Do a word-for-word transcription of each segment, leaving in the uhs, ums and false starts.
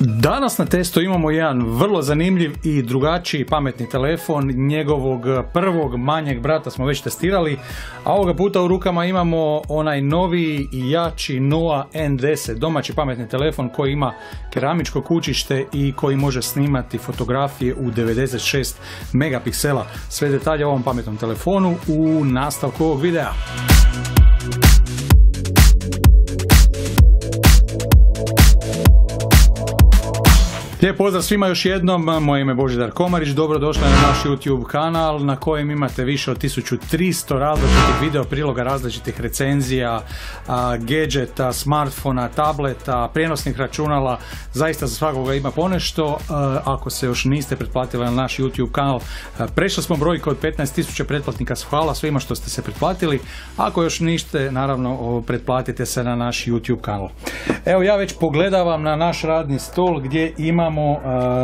Danas na testu imamo jedan vrlo zanimljiv i drugačiji pametni telefon. Njegovog prvog manjeg brata smo već testirali, a ovoga puta u rukama imamo onaj noviji i jači Noa en deset, domaći pametni telefon koji ima keramičko kućište i koji može snimati fotografije u devedeset šest megapiksela. Sve detalje o ovom pametnom telefonu u nastavku ovog videa. Lijep pozdrav svima još jednom, moje ime je Božidar Komarić, dobrodošli na naš YouTube kanal na kojem imate više od tisuću tristo različitih video priloga, različitih recenzija, a, gadgeta, smartfona, tableta, prijenosnih računala, zaista za svakoga ima ponešto. A, ako se još niste pretplatili na naš YouTube kanal, a, prešli smo brojku od petnaest tisuća pretplatnika, hvala svima što ste se pretplatili. Ako još niste, naravno o, pretplatite se na naš YouTube kanal. Evo, ja već pogledavam na naš radni stol gdje imamo Uh,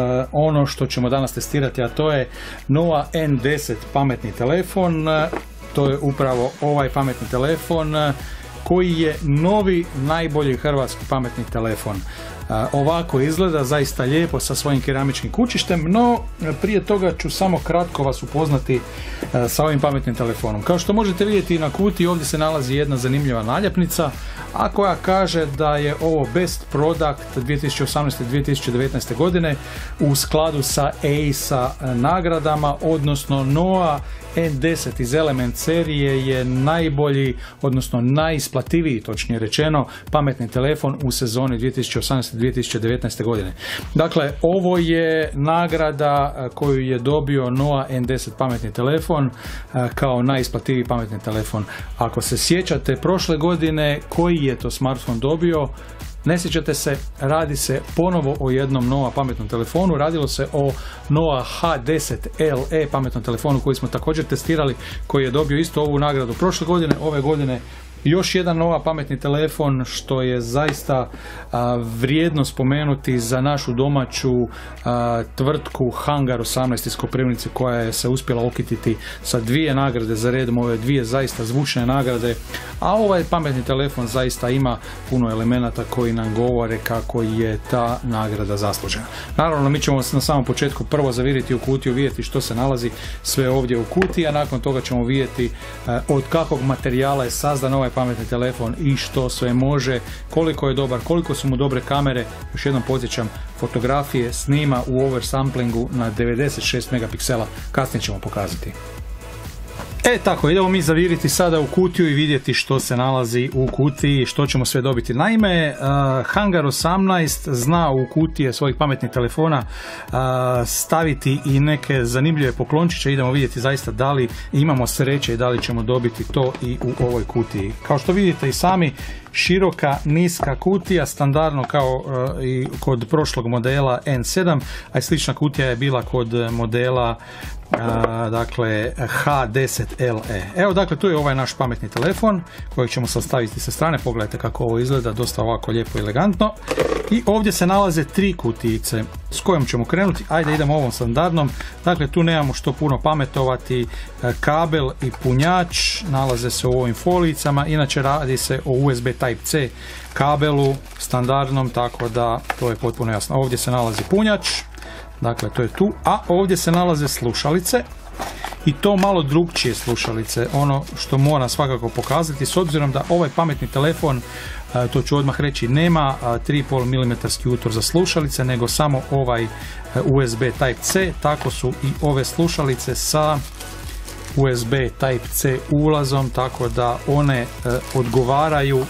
ono što ćemo danas testirati, a to je Noa en deset pametni telefon. Uh, to je upravo ovaj pametni telefon uh, koji je novi najbolji hrvatski pametni telefon. Uh, ovako izgleda, zaista lijepo sa svojim keramičkim kućištem, no prije toga ću samo kratko vas upoznati uh, sa ovim pametnim telefonom. Kao što možete vidjeti na kutiji, ovdje se nalazi jedna zanimljiva naljepnica, a koja kaže da je ovo Best Product dvije tisuće osamnaeste dvije tisuće devetnaeste godine u skladu sa A C E nagradama, odnosno Noa en deset iz Element serije je najbolji, odnosno najisplativiji, točnije rečeno, pametni telefon u sezoni dvije tisuće osamnaeste dvije tisuće devetnaeste godine. Dakle, ovo je nagrada koju je dobio Noa en deset pametni telefon kao najisplativiji pametni telefon. Ako se sjećate prošle godine koji je to smartfon dobio, ne sjećate se, radi se ponovo o jednom Noa pametnom telefonu. Radilo se o Noa ha deset el e pametnom telefonu koji smo također testirali, koji je dobio isto ovu nagradu prošle godine. Ove godine još jedan Noa pametni telefon, što je zaista a, vrijedno spomenuti za našu domaću a, tvrtku Hangar osamnaest iz Koprivnice, koja je se uspjela okititi sa dvije nagrade za redom, ove dvije zaista zvučne nagrade, a ovaj pametni telefon zaista ima puno elemenata koji nam govore kako je ta nagrada zaslužena. Naravno, mi ćemo na samom početku prvo zaviriti u kutiju, vidjeti što se nalazi sve ovdje u kutiji, a nakon toga ćemo vidjeti a, od kakvog materijala je sazdan ovaj pametni telefon i što sve može, koliko je dobar, koliko su mu dobre kamere. Još jednom podsjećam, fotografije snima u oversamplingu na devedeset šest megapiksela, kasnije ćemo pokazati. E tako, idemo mi zaviriti sada u kutiju i vidjeti što se nalazi u kutiji, što ćemo sve dobiti. Naime, uh, Hangar osamnaest zna u kutije svojih pametnih telefona uh, staviti i neke zanimljive poklončiće. Idemo vidjeti zaista da li imamo sreće i da li ćemo dobiti to i u ovoj kutiji. Kao što vidite i sami, široka, niska kutija, standardno kao uh, i kod prošlog modela en sedam, a i slična kutija je bila kod modela Uh, dakle ha deset el e. Evo, dakle, tu je ovaj naš pametni telefon kojeg ćemo sad staviti sa strane. Pogledajte kako ovo izgleda, dosta ovako lijepo i elegantno. I ovdje se nalaze tri kutijice s kojom ćemo krenuti. Ajde, idemo ovom standardnom. Dakle, tu nemamo što puno pametovati. Kabel i punjač nalaze se u ovim folijicama. Inače radi se o u es be Type-C kabelu standardnom, tako da to je potpuno jasno. Ovdje se nalazi punjač. Dakle, to je tu, a ovdje se nalaze slušalice i to malo drugčije slušalice, ono što moram svakako pokazati, s obzirom da ovaj pametni telefon, to ću odmah reći, nema tri i pol milimetra utor za slušalice, nego samo ovaj u es be Type-C, tako su i ove slušalice sa u es be Type-C ulazom, tako da one odgovaraju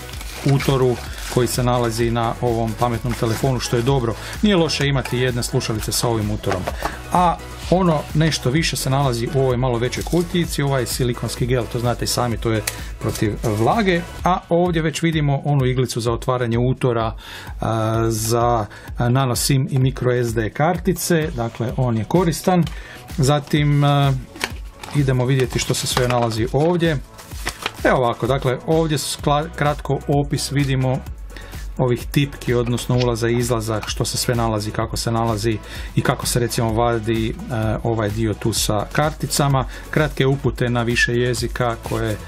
utoru koji se nalazi na ovom pametnom telefonu, što je dobro. Nije loše imati jedne slušalice sa ovim utorom. A ono nešto više se nalazi u ovoj malo većoj kutijici, ovaj silikonski gel, to znate i sami, to je protiv vlage, a ovdje već vidimo onu iglicu za otvaranje utora a, za nano sim i micro es de kartice, dakle on je koristan. Zatim a, idemo vidjeti što se sve nalazi ovdje. Evo ovako, dakle ovdje kratko opis vidimo ovih tipki, odnosno ulaza i izlaza, što se sve nalazi, kako se nalazi i kako se recimo vadi e, ovaj dio tu sa karticama. Kratke upute na više jezika koje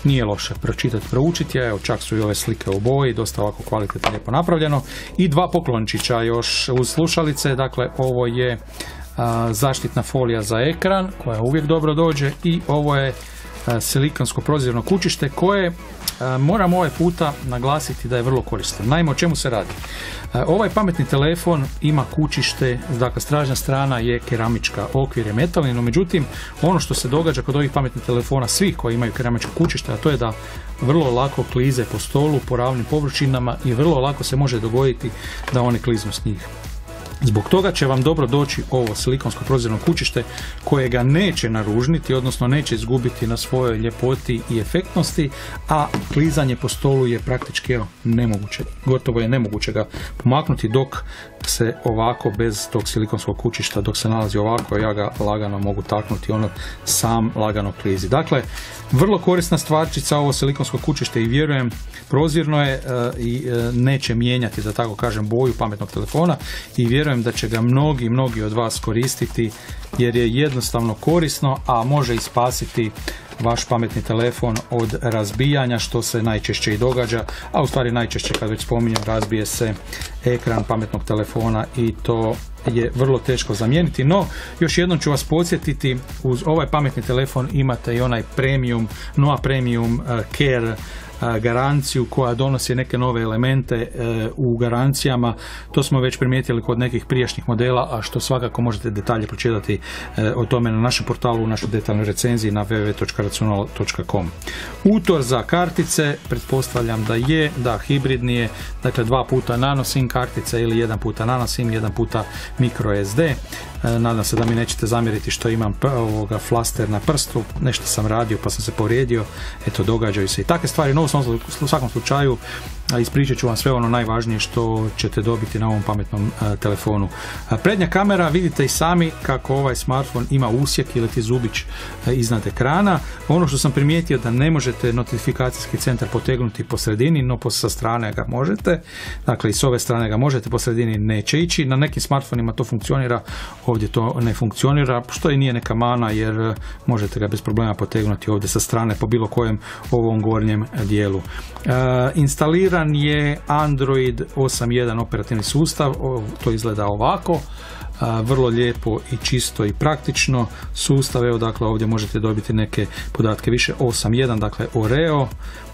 nije loše pročitati, proučiti, evo čak su i ove slike u boji, dosta ovako kvalitetno, lijepo napravljeno, i dva poklončića još uz slušalice, dakle ovo je a, zaštitna folija za ekran koja uvijek dobro dođe i ovo je a, silikonsko prozirno kućište koje a, moram ovaj puta naglasiti da je vrlo korisno. Naime, o čemu se radi? A, ovaj pametni telefon ima kućište, dakle stražnja strana je keramička, okvir je metalni, no međutim ono što se događa kod ovih pametnih telefona, svih koji imaju keramičko kućište, a to je da vrlo lako klize po stolu, po ravnim površinama i vrlo lako se može dogoditi da one kliznu s njih. Zbog toga će vam dobro doći ovo silikonsko prozirno kućište koje ga neće naružniti, odnosno neće izgubiti na svojoj ljepoti i efektnosti, a klizanje po stolu je praktički evo, nemoguće. Gotovo je nemoguće ga pomaknuti dok se ovako bez tog silikonskog kućišta, dok se nalazi ovako, ja ga lagano mogu taknuti, ono sam lagano klizi. Dakle, vrlo korisna stvarčica ovo silikonsko kućište i vjerujem prozirno je uh, i uh, neće mijenjati, da tako kažem, boju pametnog telefona i vjerujem da će ga mnogi, mnogi od vas koristiti jer je jednostavno korisno, a može i spasiti vaš pametni telefon od razbijanja, što se najčešće i događa, a u stvari najčešće, kad već spominjem, razbije se ekran pametnog telefona i to je vrlo teško zamijeniti. No, još jednom ću vas podsjetiti, uz ovaj pametni telefon imate i onaj premium, Noa Premium uh, Care garanciju koja donosi neke nove elemente e, u garancijama. To smo već primijetili kod nekih prijašnjih modela, a što svakako možete detalje pročitati e, o tome na našem portalu, u našoj detaljnoj recenziji na w w w točka racional točka com. Utor za kartice, pretpostavljam da je, da hibridni je, dakle dva puta nano SIM kartice ili jedan puta nano SIM, jedan puta micro S D. E, nadam se da mi nećete zamjeriti što imam ovoga flaster na prstu, nešto sam radio pa sam se povrijedio, eto događaju se i takve stvari. No, u svakom slučaju ispričat ću vam sve ono najvažnije što ćete dobiti na ovom pametnom a, telefonu. A, prednja kamera, vidite i sami kako ovaj smartfon ima usjek ili ti zubić a, iznad ekrana. Ono što sam primijetio da ne možete notifikacijski centar potegnuti po sredini, no po sa strane ga možete. Dakle, i s ove strane ga možete, po sredini neće ići. Na nekim smartfonima to funkcionira, ovdje to ne funkcionira, što i nije neka mana jer možete ga bez problema potegnuti ovdje sa strane po bilo kojem ovom gornjem dijelu. E, instalira je Android osam jedan operativni sustav, to izgleda ovako, vrlo lijepo i čisto i praktično sustav. Evo, dakle, ovdje možete dobiti neke podatke više, osam jedan, dakle Oreo,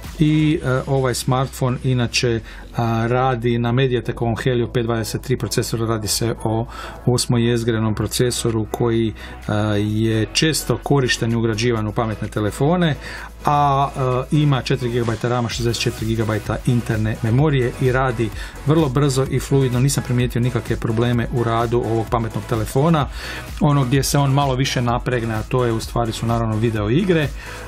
i uh, ovaj smartfon inače uh, radi na Mediatekovom Helio pet dvadeset tri procesoru. Radi se o osmojezgrenom procesoru koji uh, je često korišten i ugrađivan u pametne telefone, a uh, ima četiri gigabajta rama, šezdeset četiri gigabajta interne memorije i radi vrlo brzo i fluidno. Nisam primijetio nikakve probleme u radu ovog pametnog telefona. Ono gdje se on malo više napregne, a to je u stvari su naravno video igre,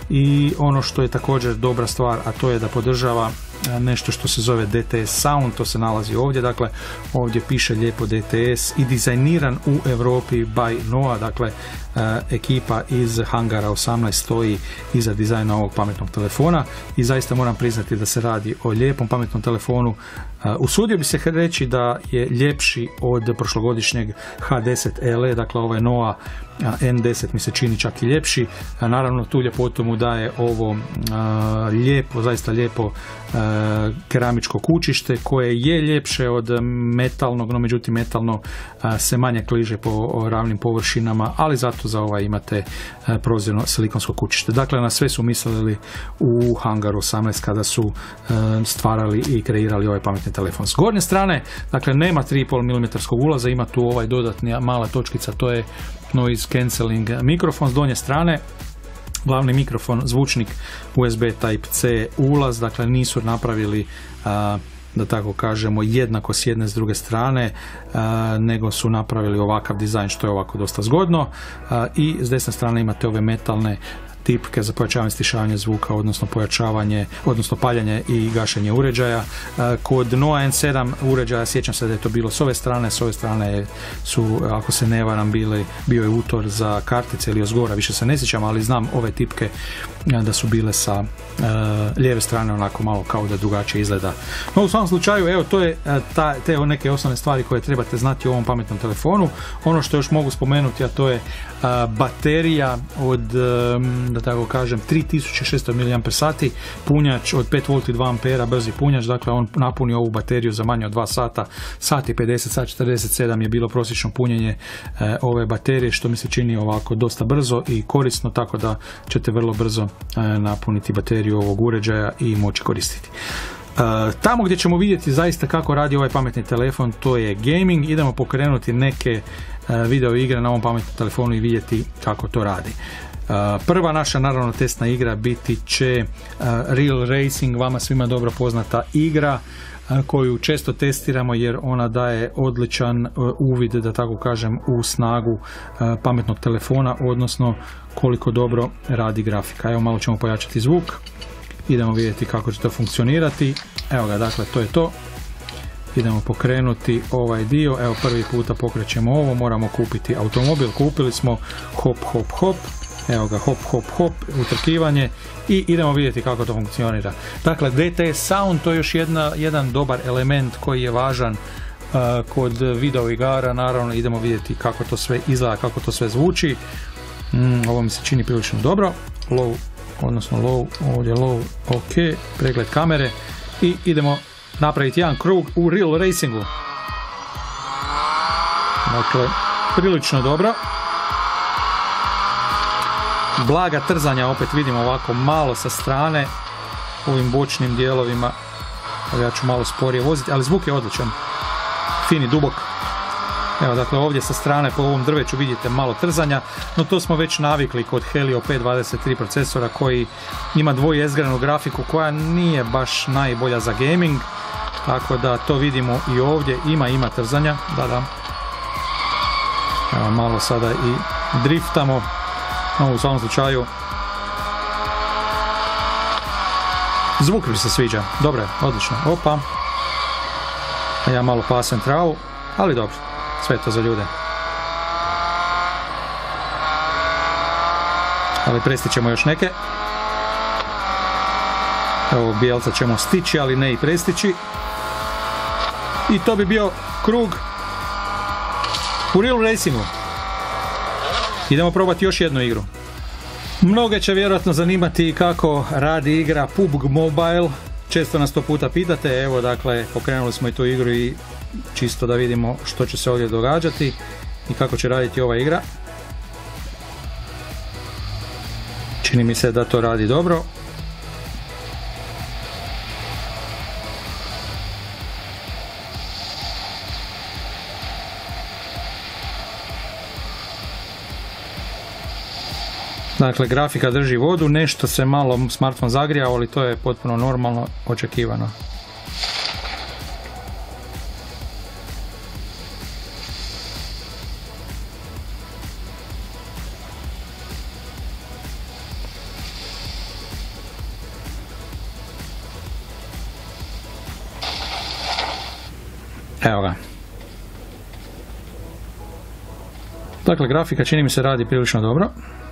i ono što je također dobra stvar, a to je da podržava nešto što se zove D T S Sound, to se nalazi ovdje, dakle ovdje piše lijepo D T S i dizajniran u Europi by Noa, dakle uh, ekipa iz Hangara osamnaest stoji iza dizajna ovog pametnog telefona i zaista moram priznati da se radi o lijepom pametnom telefonu. Uh, usudio bi se reći da je ljepši od prošlogodišnjeg H deset L E, dakle ovaj Noa N deset mi se čini čak i ljepši. A naravno tu ljepotu mu daje ovo uh, lijepo, zaista lijepo uh, keramičko kućište koje je ljepše od metalnog, no međutim metalno uh, se manje kliže po ravnim površinama, ali zato za ovaj imate uh, prozirno silikonsko kućište. Dakle, na sve su mislili u Hangaru osamnaest kada su uh, stvarali i kreirali ovaj pametni telefon. S gornje strane, dakle, nema tri i pol milimetra ulaza, ima tu ovaj dodatni mala točkica, to je noise cancelling mikrofon. S donje strane glavni mikrofon, zvučnik U S B Type-C ulaz, dakle nisu napravili a, da tako kažemo jednako s jedne s druge strane, a, nego su napravili ovakav dizajn što je ovako dosta zgodno, a, i s desne strane imate ove metalne tipke za pojačavanje stišavanja zvuka, odnosno pojačavanje, odnosno paljanje i gašenje uređaja. Kod Noa N sedam uređaja sjećam se da je to bilo s ove strane, s ove strane su, ako se ne varam, bili, bio je utor za kartice ili ozgora, više se ne sjećam, ali znam ove tipke da su bile sa uh, lijeve strane, onako malo kao da drugačije izgleda. No, u svakom slučaju, evo, to je ta, te neke osnovne stvari koje trebate znati o ovom pametnom telefonu. Ono što još mogu spomenuti, a to je uh, baterija od um, da tako kažem, tri tisuće šesto miliampere sati, punjač od pet volti dva ampera, brzi punjač, dakle on napuni ovu bateriju za manje od dva sata, sat i pedeset, sat četrdeset sedam je bilo prosječno punjenje e, ove baterije, što mi se čini ovako dosta brzo i korisno, tako da ćete vrlo brzo e, napuniti bateriju ovog uređaja i moći koristiti. Uh, tamo gdje ćemo vidjeti zaista kako radi ovaj pametni telefon, to je gaming. Idemo pokrenuti neke uh, video igre na ovom pametnom telefonu i vidjeti kako to radi. Uh, prva naša naravno testna igra biti će uh, Real Racing, vama svima dobro poznata igra uh, koju često testiramo jer ona daje odličan uh, uvid, da tako kažem, u snagu uh, pametnog telefona, odnosno koliko dobro radi grafika. Evo, malo ćemo pojačati zvuk. Idemo vidjeti kako će to funkcionirati. Evo ga, dakle, to je to. Idemo pokrenuti ovaj dio. Evo, prvi puta pokrećemo ovo. Moramo kupiti automobil. Kupili smo. Hop, hop, hop. Evo ga, hop, hop, hop. Utrkivanje. I idemo vidjeti kako to funkcionira. Dakle, D T S Sound, to je još jedna, jedan dobar element koji je važan uh, kod video igara. Naravno, idemo vidjeti kako to sve izgleda, kako to sve zvuči. Mm, ovo mi se čini prilično dobro. Low, odnosno low, ovdje low, ok, pregled kamere i idemo napraviti jedan krug u Real Racingu. Dakle, prilično dobro. Blaga trzanja, opet vidimo ovako malo sa strane, u ovim bočnim dijelovima. Ja ću malo sporije voziti, ali zvuk je odličan. Fini, dubok. Evo, dakle, ovdje sa strane po ovom drveću vidite malo trzanja, no to smo već navikli kod Helio pet dvadeset tri procesora koji ima dvojezgranu grafiku koja nije baš najbolja za gaming, tako da to vidimo i ovdje, ima, ima trzanja, da, da. Evo, malo sada i driftamo, no u svakom slučaju zvuk mi se sviđa, dobro je, odlično, opa, ja malo pasem travu, ali dobro. Sve to za ljude. Ali prestićemo još neke. Evo, bijelca ćemo stići, ali ne i prestići. I to bi bio krug u Real Racingu. Idemo probati još jednu igru. Mnoge će vjerojatno zanimati kako radi igra P U B G Mobile. Često nas to puta pitate. Evo, dakle, pokrenuli smo i tu igru i čisto da vidimo što će se ovdje događati i kako će raditi ova igra. Čini mi se da to radi dobro. Dakle, grafika drži vodu, nešto se malo smartphone zagrijao, ali to je potpuno normalno, očekivano. Evo ga. Dakle, grafika čini mi se radi prilično dobro.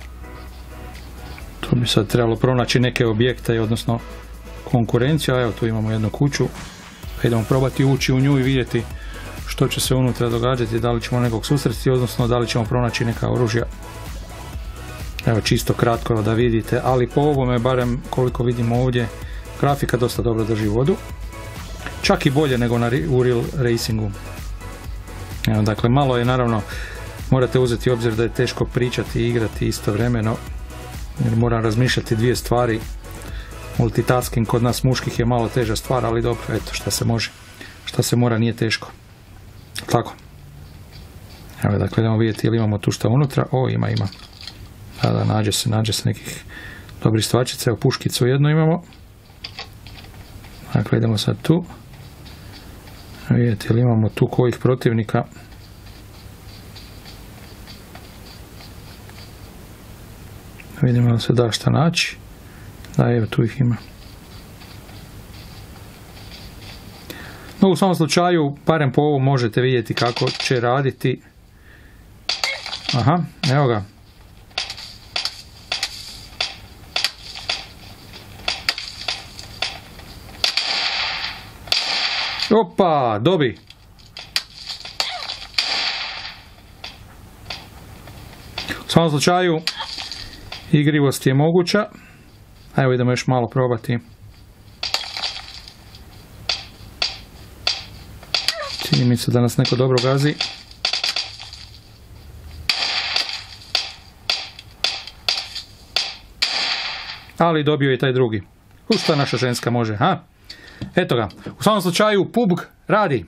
Tu bi sad trebalo pronaći neke objekte, odnosno konkurenciju. Evo, tu imamo jednu kuću. Idemo probati ući u nju i vidjeti što će se unutra događati, da li ćemo nekog susresti, odnosno da li ćemo pronaći neka oružja. Evo, čisto kratko da vidite, ali po ovome, barem koliko vidimo ovdje, grafika dosta dobro drži vodu. Čak i bolje nego na u Real Racingu. Evo, dakle, malo je, naravno, morate uzeti obzir da je teško pričati i igrati istovremeno, jer moram razmišljati dvije stvari. Multitasking kod nas muških je malo teža stvar, ali dobro, eto, šta se može, šta se mora, nije teško. Tako. Evo, dakle, idemo vidjeti ili imamo tu šta unutra. O, ima, ima. Da, da, nađe se, nađe se nekih dobrih stvačica. Evo, puškicu jednu imamo. Dakle, idemo sad tu. Vidjeti ili imamo tu kojih protivnika. Vidimo da se da šta naći. Da, evo, tu ih ima. No, u svakom slučaju, barem po ovom možete vidjeti kako će raditi. Aha, evo ga. Opa, dobi. U svakom slučaju, Igrivost je moguća. Evo idemo još malo probati. Čini mi se da nas neko dobro gazi. Ali dobio je taj drugi. U što naša ženska može, ha? Eto ga. U svakom slučaju P U B G radi.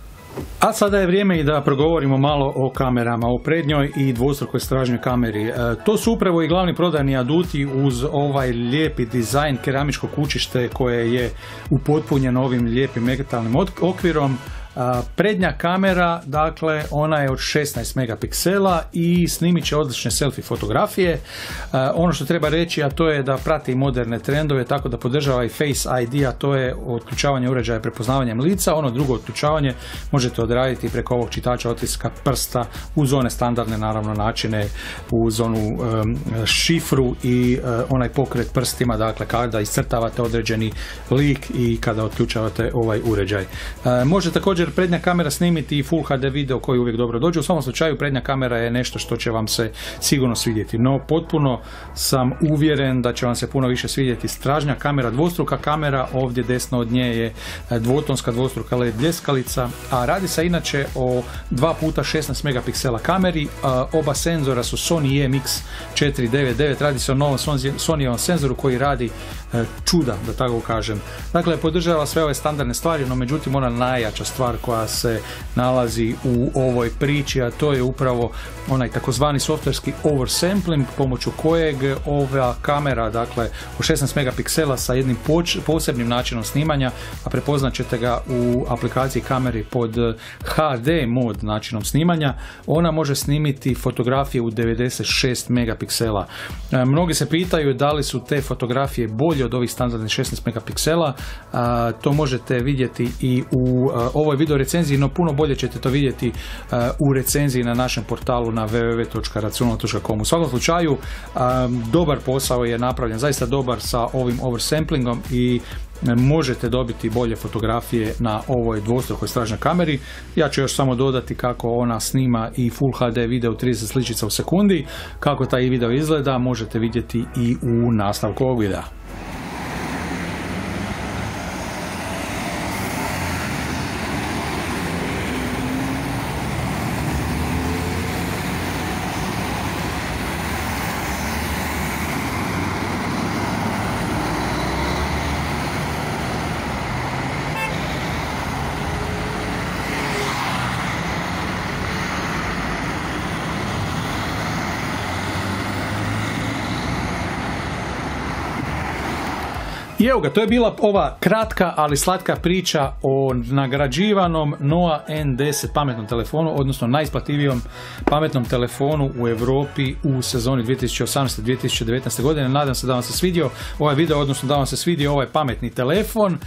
A sada je vrijeme i da progovorimo malo o kamerama, o prednjoj i dvostrukoj stražnjoj kameri. E, to su upravo i glavni prodajni aduti uz ovaj lijepi dizajn, keramičko kućište koje je upotpunjeno ovim lijepim metalnim okvirom. A, prednja kamera, dakle, ona je od šesnaest megapiksela i snimit će odlične selfie fotografije. A, ono što treba reći, a to je da prati moderne trendove, tako da podržava i Face I D, a to je otključavanje uređaja prepoznavanjem lica. Ono drugo otključavanje možete odraditi preko ovog čitača otiska prsta uz one standardne, naravno, načine, uz onu um, šifru i uh, onaj pokret prstima, dakle, kada iscrtavate određeni lik i kada otključavate ovaj uređaj. Uh, može također prednja kamera snimiti i Full H D video koji uvijek dobro dođe. U svom slučaju prednja kamera je nešto što će vam se sigurno svidjeti, no potpuno sam uvjeren da će vam se puno više svidjeti stražnja kamera, dvostruka kamera. Ovdje desno od nje je dvotonska dvostruka L E D ljeskalica, a radi se inače o dva puta šesnaest megapiksela kameri. Oba senzora su Sony E M X četiri devet devet, radi se o novom Sonyovom senzoru koji radi čuda, da tako kažem. Dakle, podržava sve ove standardne stvari, no međutim ona najjača stvar koja se nalazi u ovoj priči, a to je upravo onaj takozvani softverski oversampling, pomoću kojeg ova kamera, dakle, u šesnaest megapiksela sa jednim posebnim načinom snimanja, a prepoznat ćete ga u aplikaciji kameri pod H D mod načinom snimanja, ona može snimiti fotografije u devedeset šest megapiksela. E, mnogi se pitaju da li su te fotografije bolje od ovih standardnih šesnaest megapiksela. A, to možete vidjeti i u a, ovoj video recenziji, no puno bolje ćete to vidjeti a, u recenziji na našem portalu na w w w točka racional točka com. U svakom slučaju a, dobar posao je napravljen, zaista dobar sa ovim oversamplingom i možete dobiti bolje fotografije na ovoj dvostrukoj stražnjoj kameri. Ja ću još samo dodati kako ona snima i Full H D video trideset sličica u sekundi. Kako taj video izgleda možete vidjeti i u nastavku ovog videa. I evo ga, to je bila ova kratka, ali slatka priča o nagrađivanom Noa N deset pametnom telefonu, odnosno najisplativijom pametnom telefonu u Europi u sezoni dvije tisuće osamnaeste dvije tisuće devetnaeste godine. Nadam se da vam se svidio ovaj video, odnosno da vam se svidio ovaj pametni telefon,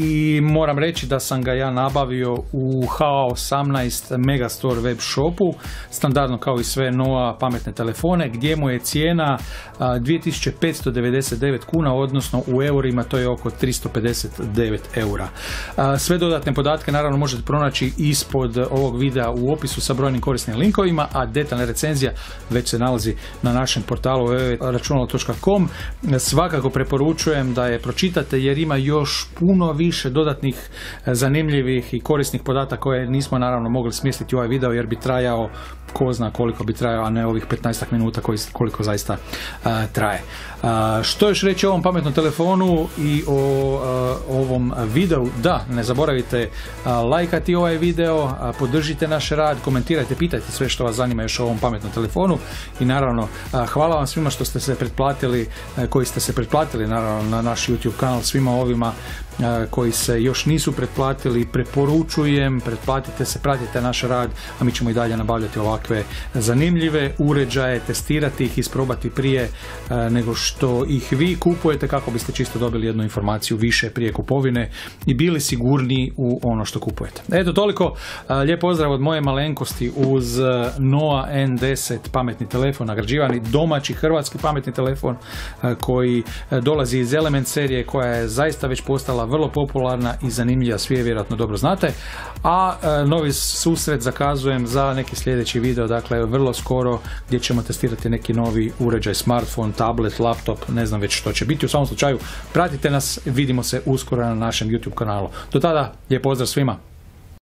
i moram reći da sam ga ja nabavio u H A osamnaest Megastore web shopu, standardno kao i sve Noa pametne telefone, gdje mu je cijena dvije tisuće petsto devedeset devet kuna, odnosno u eurima to je oko tristo pedeset devet eura. Sve dodatne podatke naravno možete pronaći ispod ovog videa u opisu sa brojnim korisnim linkovima, a detaljna recenzija već se nalazi na našem portalu w w w točka računalo točka com. Svakako preporučujem da je pročitate jer ima još puno više dodatnih zanimljivih i korisnih podataka koje nismo naravno mogli smisliti u ovaj video jer bi trajao ko zna koliko bi trajao, a ne ovih petnaest minuta koji, koliko zaista uh, traje. Uh, što još reći o ovom pametnom telefonu i o uh, ovom videu? Da, ne zaboravite uh, lajkati ovaj video, uh, podržite naš rad, komentirajte, pitajte sve što vas zanima još o ovom pametnom telefonu i naravno uh, hvala vam svima što ste se pretplatili, uh, koji ste se pretplatili naravno na naš YouTube kanal, svima ovima uh, koji se još nisu pretplatili, preporučujem, pretplatite se, pratite naš rad, a mi ćemo i dalje nabavljati ovakve zanimljive uređaje, testirati ih, isprobati prije uh, nego što ih vi kupujete, kako biste čisto dobili jednu informaciju više prije kupovine i bili sigurniji u ono što kupujete. Eto toliko, lijep pozdrav od moje malenkosti uz Noa N deset pametni telefon, nagrađivani domaći hrvatski pametni telefon koji dolazi iz Element serije koja je zaista već postala vrlo popularna i zanimljiva, svi je vjerojatno dobro znate. A e, novi susret zakazujem za neki sljedeći video, dakle vrlo skoro, gdje ćemo testirati neki novi uređaj, smartphone, tablet, laptop, ne znam već što će biti. U svakom slučaju, pratite nas, vidimo se uskoro na našem YouTube kanalu. Do tada, lijep pozdrav svima!